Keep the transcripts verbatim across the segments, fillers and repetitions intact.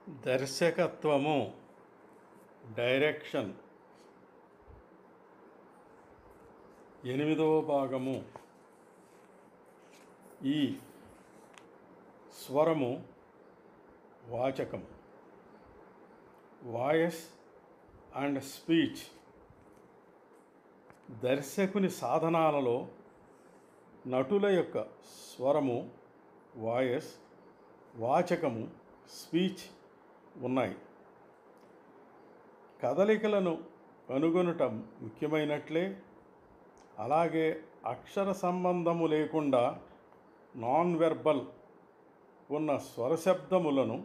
దర్శకత్వము, direction ఎనిమిదవ భాగము. ఈ స్వరము వాచకము, వాయిస్ అండ్ స్పీచ్. దర్శకుని సాధనాలలో నటుల యొక్క స్వరము, వాయిస్, వాచకము, స్పీచ్ ఉన్నాయి. కదలికలను కనుగొనుట ముఖ్యమైనట్లే, అలాగే అక్షర సంబంధము లేకుండా నాన్ వెర్బల్ ఉన్న స్వరశబ్దములను,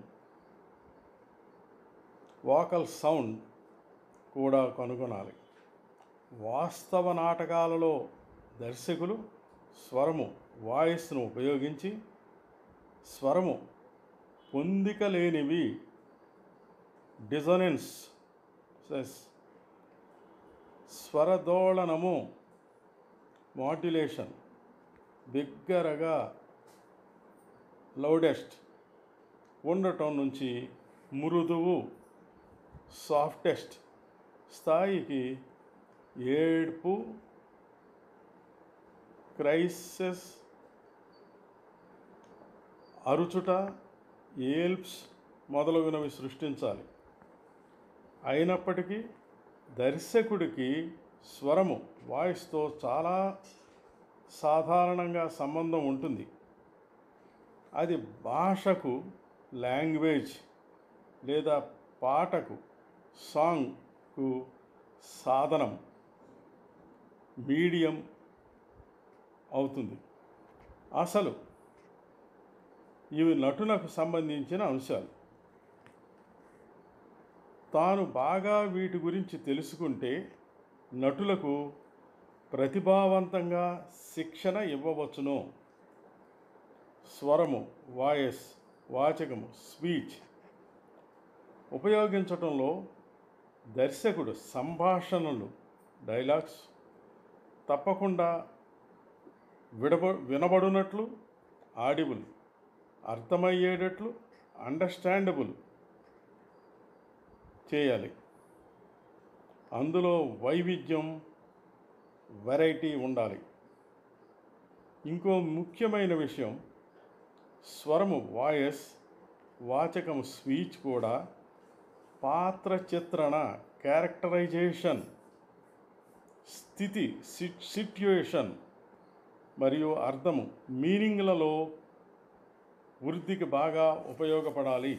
వాకల్ సౌండ్ కూడా కనుగొనాలి. వాస్తవ నాటకాలలో దర్శకులు స్వరము, వాయిస్ను ఉపయోగించి స్వరము పొందిక లేనివి, డిజొనెన్స్, స్వరదోళనము, మాడ్యులేషన్, బిగ్గరగా లౌడెస్ట్ ఉండటం నుంచి మృదువు, సాఫ్టెస్ట్ స్థాయికి ఏడ్పు, క్రైసిస్, అరుచుట, ఏల్ప్స్ మొదలగునవి సృష్టించాలి. అయినప్పటికీ దర్శకుడికి స్వరము, వాయిస్తో చాలా సాధారణంగా సంబంధం ఉంటుంది. అది భాషకు, లాంగ్వేజ్, లేదా పాటకు, సాంగ్కు సాధనం, మీడియం అవుతుంది. అసలు ఇవి నటులకు సంబంధించిన అంశాలు. తాను బాగా వీటి గురించి తెలుసుకుంటే నటులకు ప్రతిభావంతంగా శిక్షణ ఇవ్వవచ్చును. స్వరము, వాయిస్, వాచకము, స్పీచ్ ఉపయోగించటంలో దర్శకుడు సంభాషణలు, డైలాగ్స్ తప్పకుండా విడబ వినబడునట్లు, ఆడిబుల్, అర్థమయ్యేటట్లు, అండర్స్టాండబుల్ చేయాలి. అందులో వైవిధ్యం, వెరైటీ ఉండాలి. ఇంకో ముఖ్యమైన విషయం, స్వరము, వాయిస్, వాచకము, స్పీచ్ కూడా పాత్ర చిత్రణ, క్యారెక్టరైజేషన్, స్థితి, సిట్యుయేషన్ మరియు అర్థము, మీనింగ్లలో వృద్ధికి బాగా ఉపయోగపడాలి.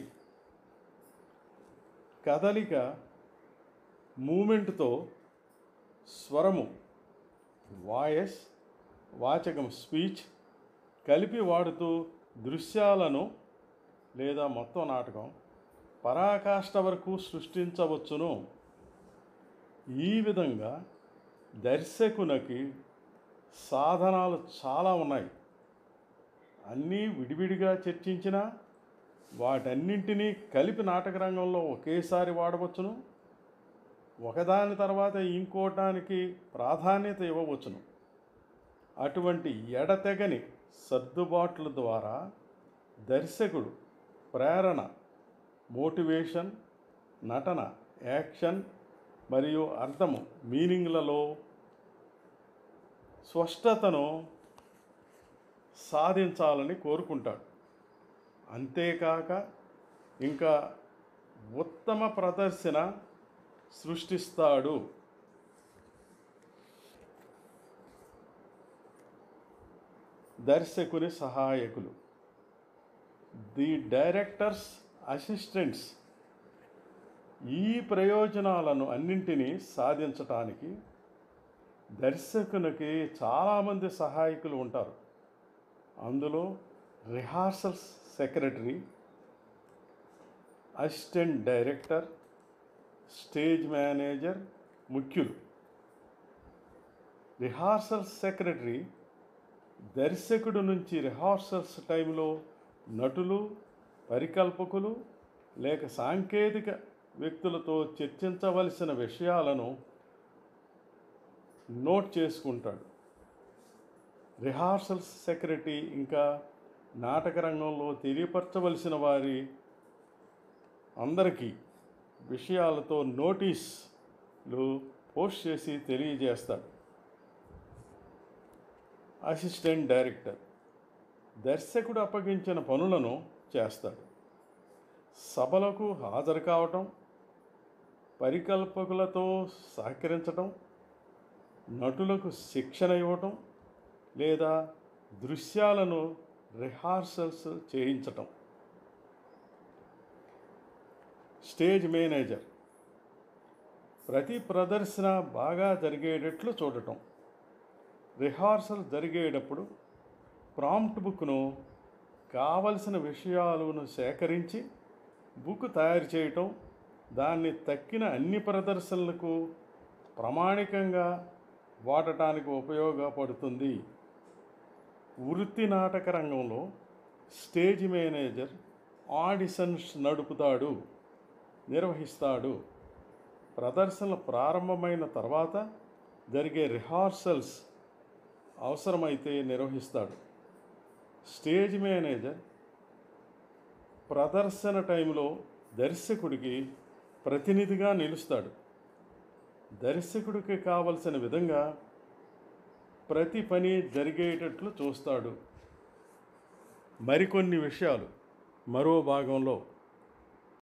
కదలిక, మూమెంట్తో స్వరము, వాయిస్, వాచకం, స్పీచ్ కలిపి వాడుతూ దృశ్యాలను లేదా మొత్తం నాటకం పరాకాష్ఠ వరకు సృష్టించవచ్చును. ఈ విధంగా దర్శకునికి సాధనాలు చాలా ఉన్నాయి. అన్నీ విడివిడిగా చర్చించినా వాటన్నింటినీ కలిపి నాటక రంగంలో ఒకేసారి వాడవచ్చును. ఒకదాని తర్వాత ఇంకోటానికి ప్రాధాన్యత ఇవ్వవచ్చును. అటువంటి ఎడతెగని సర్దుబాట్ల ద్వారా దర్శకుడు ప్రేరణ, మోటివేషన్, నటన, యాక్షన్ మరియు అర్థము, మీనింగ్లలో స్పష్టతను సాధించాలని కోరుకుంటాడు. అంతేకాక ఇంకా ఉత్తమ ప్రదర్శన సృష్టిస్తాడు. దర్శకుని సహాయకులు, ది డైరెక్టర్స్ అసిస్టెంట్స్. ఈ ప్రయోజనాలను అన్నింటినీ సాధించటానికి దర్శకునికి చాలామంది సహాయకులు ఉంటారు. అందులో rehearsals secretary, assistant director, stage manager ముఖ్యులు. రిహార్సల్స్ సెక్రటరీ దర్శకుడు నుంచి రిహార్సల్స్ టైంలో నటులు, పరికల్పకులు లేక సాంకేతిక వ్యక్తులతో చర్చించవలసిన విషయాలను నోట్ చేసుకుంటాడు. రిహార్సల్స్ సెక్రటరీ ఇంకా నాటక రంగంలో తెలియపరచవలసిన వారి అందరికీ విషయాలతో నోటీసులు పోస్ట్ చేసి తెలియజేస్తాడు. అసిస్టెంట్ డైరెక్టర్ దర్శకుడు అప్పగించిన పనులను చేస్తాడు. సభలకు హాజరు కావటం, పరికల్పకులతో సహకరించటం, నటులకు శిక్షణ ఇవ్వటం లేదా దృశ్యాలను రిహార్సల్స్ చేయించటం. స్టేజ్ మేనేజర్ ప్రతి ప్రదర్శన బాగా జరిగేటట్లు చూడటం. రిహార్సల్ జరిగేటప్పుడు ప్రాంప్ట్ బుక్ను కావలసిన విషయాలను సేకరించి బుక్ తయారు చేయటం, దాన్ని తక్కిన అన్ని ప్రదర్శనలకు ప్రామాణికంగా వాడటానికి ఉపయోగపడుతుంది. వృత్తి నాటక రంగంలో స్టేజ్ మేనేజర్ ఆడిషన్స్ నడుపుతాడు, నిర్వహిస్తాడు. ప్రదర్శనలు ప్రారంభమైన తర్వాత జరిగే రిహార్సల్స్ అవసరమైతే నిర్వహిస్తాడు. స్టేజ్ మేనేజర్ ప్రదర్శన టైంలో దర్శకుడికి ప్రతినిధిగా నిలుస్తాడు. దర్శకుడికి కావలసిన విధంగా ప్రతి పని జరిగేటట్లు చూస్తాడు. మరికొన్ని విషయాలు మరో భాగంలో